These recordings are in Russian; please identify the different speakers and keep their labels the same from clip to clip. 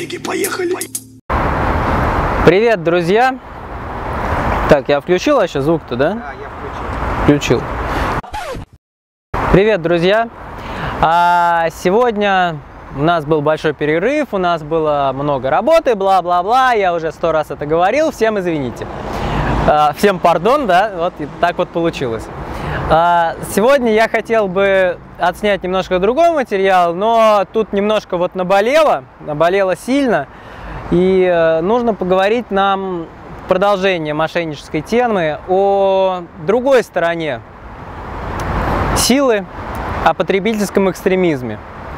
Speaker 1: деньги, поехали!
Speaker 2: Привет, друзья! Так, я включил вообще звук-то, да?
Speaker 3: Да, я включил.
Speaker 2: Привет, друзья! Сегодня у нас был большой перерыв, у нас было много работы, бла-бла-бла, я уже 100 раз это говорил, всем извините. Всем пардон, да, вот и так вот получилось. Сегодня я хотел бы отснять немножко другой материал, но тут немножко вот наболело сильно, и нужно поговорить нам в продолжение мошеннической темы о другой стороне силы, о потребительском экстремизме.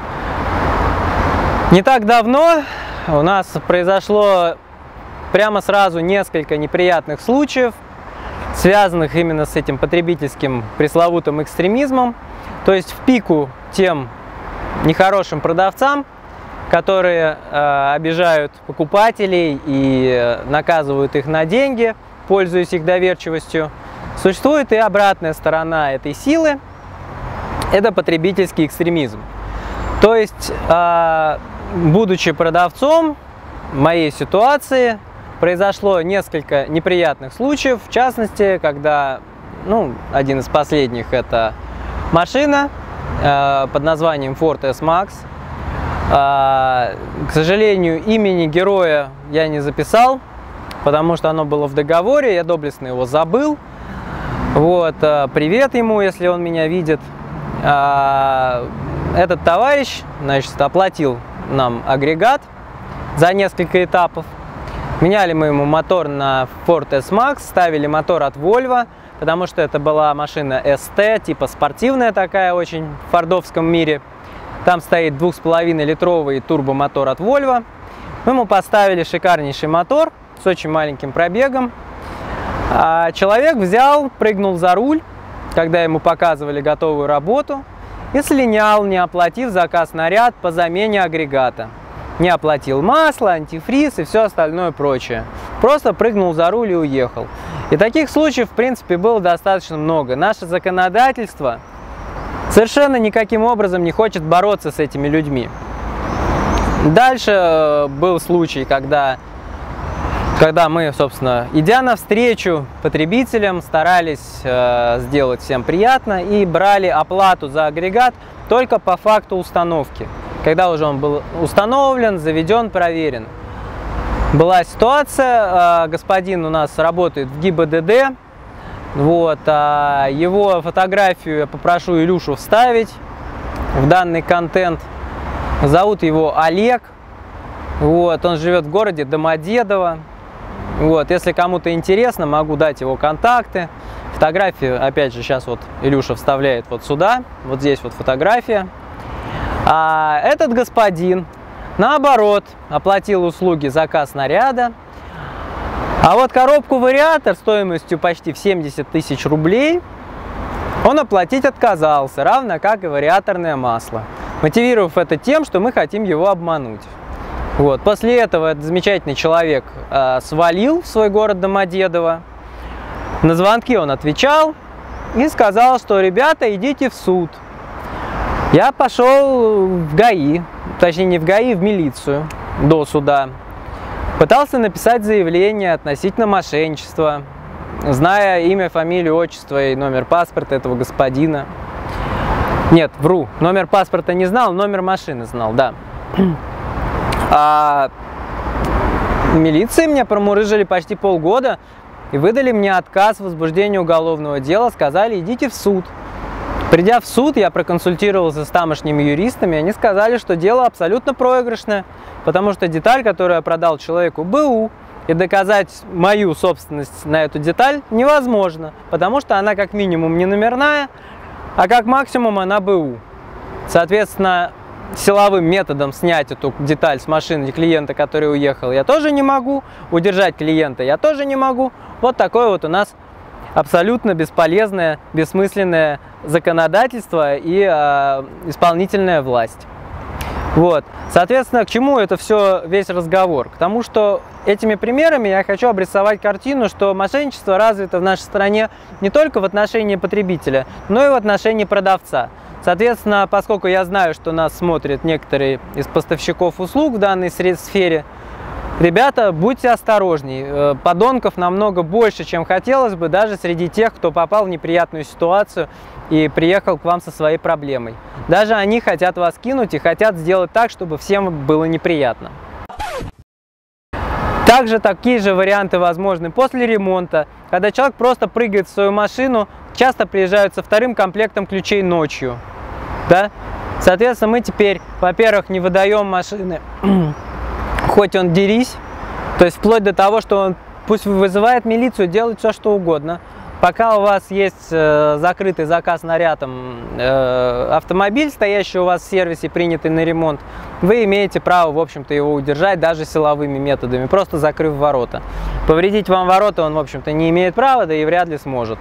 Speaker 2: Не так давно у нас произошло прямо сразу несколько неприятных случаев, связанных именно с этим потребительским пресловутым экстремизмом, то есть в пику тем нехорошим продавцам, которые обижают покупателей и наказывают их на деньги, пользуясь их доверчивостью. Существует и обратная сторона этой силы – это потребительский экстремизм. То есть, будучи продавцом, в моей ситуации произошло несколько неприятных случаев, в частности, когда, один из последних – это машина под названием Ford S-Max. К сожалению, имени героя я не записал, потому что оно было в договоре, я доблестно его забыл. Вот, привет ему, если он меня видит. Этот товарищ, значит, оплатил нам агрегат за несколько этапов. Меняли мы ему мотор на Ford S-Max, ставили мотор от Volvo, потому что это была машина ST, типа спортивная такая очень в фордовском мире. Там стоит 2,5-литровый турбомотор от Volvo. Мы ему поставили шикарнейший мотор с очень маленьким пробегом. Человек взял, прыгнул за руль, когда ему показывали готовую работу, и слинял, не оплатив заказ на ряд по замене агрегата. Не оплатил масло, антифриз и все остальное прочее. Просто прыгнул за руль и уехал. И таких случаев, в принципе, было достаточно много. Наше законодательство совершенно никаким образом не хочет бороться с этими людьми. Дальше был случай, когда мы, собственно, идя навстречу потребителям, старались сделать всем приятно и брали оплату за агрегат только по факту установки. Когда уже он был установлен, заведен, проверен. Была ситуация, господин у нас работает в ГИБДД, вот, его фотографию я попрошу Илюшу вставить в данный контент. Зовут его Олег, вот, он живет в городе Домодедово. Вот, если кому-то интересно, могу дать его контакты. Фотографию, опять же, сейчас вот Илюша вставляет вот сюда, вот здесь вот фотография. А этот господин, наоборот, оплатил услуги заказ наряда. А вот коробку-вариатор стоимостью почти в 70 тысяч рублей он оплатить отказался, равно как и вариаторное масло, мотивировав это тем, что мы хотим его обмануть. Вот. После этого этот замечательный человек свалил в свой город Домодедово. На звонки он отвечал и сказал, что ребята, идите в суд. Я пошел в ГАИ, точнее не в ГАИ, в милицию до суда. Пытался написать заявление относительно мошенничества, зная имя, фамилию, отчество и номер паспорта этого господина. Нет, вру, номер паспорта не знал, номер машины знал, да. Милиции меня промурыжили почти полгода и выдали мне отказ в возбуждении уголовного дела, сказали, идите в суд. Придя в суд, я проконсультировался с тамошними юристами, они сказали, что дело абсолютно проигрышное, потому что деталь, которую я продал человеку, БУ, и доказать мою собственность на эту деталь невозможно, потому что она как минимум не номерная, а как максимум она БУ. Соответственно, силовым методом снять эту деталь с машины клиента, который уехал, я тоже не могу, удержать клиента я тоже не могу. Вот такое вот у нас абсолютно бесполезное, бессмысленное законодательство и исполнительная власть. Вот. Соответственно, к чему это все, весь разговор? К тому, что этими примерами я хочу обрисовать картину, что мошенничество развито в нашей стране не только в отношении потребителя, но и в отношении продавца. Соответственно, поскольку я знаю, что нас смотрят некоторые из поставщиков услуг в данной сфере, ребята, будьте осторожней. Подонков намного больше, чем хотелось бы, даже среди тех, кто попал в неприятную ситуацию и приехал к вам со своей проблемой. Даже они хотят вас кинуть и хотят сделать так, чтобы всем было неприятно. Также такие же варианты возможны после ремонта, когда человек просто прыгает в свою машину, часто приезжают со вторым комплектом ключей ночью. Да? Соответственно, мы теперь, во-первых, не выдаем машины, хоть он дерись, то есть вплоть до того, что он пусть вызывает милицию, делает все, что угодно. Пока у вас есть закрытый заказ на рядом автомобиль, стоящий у вас в сервисе, принятый на ремонт, вы имеете право, в общем-то, его удержать даже силовыми методами, просто закрыв ворота. Повредить вам ворота он, в общем-то, не имеет права, да и вряд ли сможет.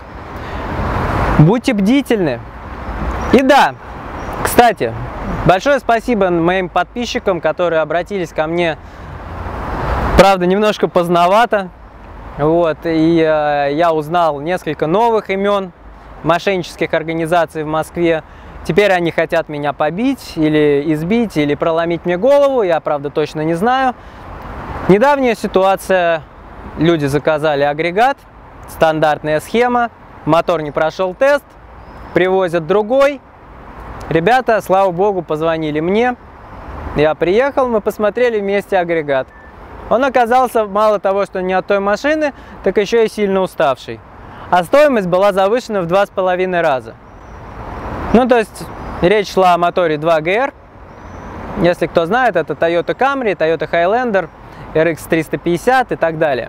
Speaker 2: Будьте бдительны. И да, кстати, большое спасибо моим подписчикам, которые обратились ко мне, правда, немножко поздновато. Вот, и я узнал несколько новых имен мошеннических организаций в Москве. Теперь они хотят меня побить, или избить, или проломить мне голову, я, правда, точно не знаю. Недавняя ситуация, люди заказали агрегат, стандартная схема, мотор не прошел тест, привозят другой. Ребята, слава богу, позвонили мне, я приехал, мы посмотрели вместе агрегат. Он оказался мало того, что не от той машины, так еще и сильно уставший. А стоимость была завышена в 2,5 раза. Ну, то есть, речь шла о моторе 2GR. Если кто знает, это Toyota Camry, Toyota Highlander, RX 350 и так далее.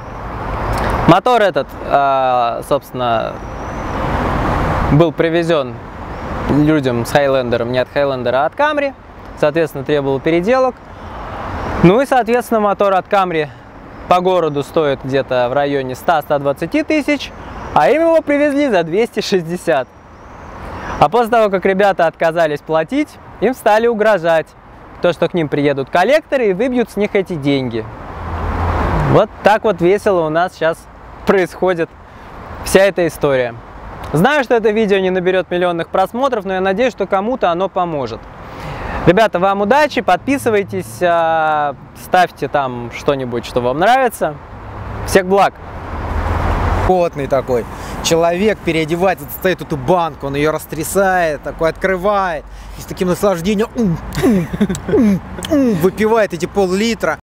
Speaker 2: Мотор этот, собственно, был привезен людям с Highlander, не от Highlander, а от Camry. Соответственно, требовал переделок. Ну и, соответственно, мотор от Camry по городу стоит где-то в районе 100-120 тысяч, а им его привезли за 260. А после того, как ребята отказались платить, им стали угрожать. То, что к ним приедут коллекторы и выбьют с них эти деньги. Вот так вот весело у нас сейчас происходит вся эта история. Знаю, что это видео не наберет миллионных просмотров, но я надеюсь, что кому-то оно поможет. Ребята, вам удачи, подписывайтесь, ставьте там что-нибудь, что вам нравится. Всех благ!
Speaker 1: Потный такой человек переодевается, стоит эту банку, он ее растрясает, такой открывает и с таким наслаждением выпивает эти пол-литра.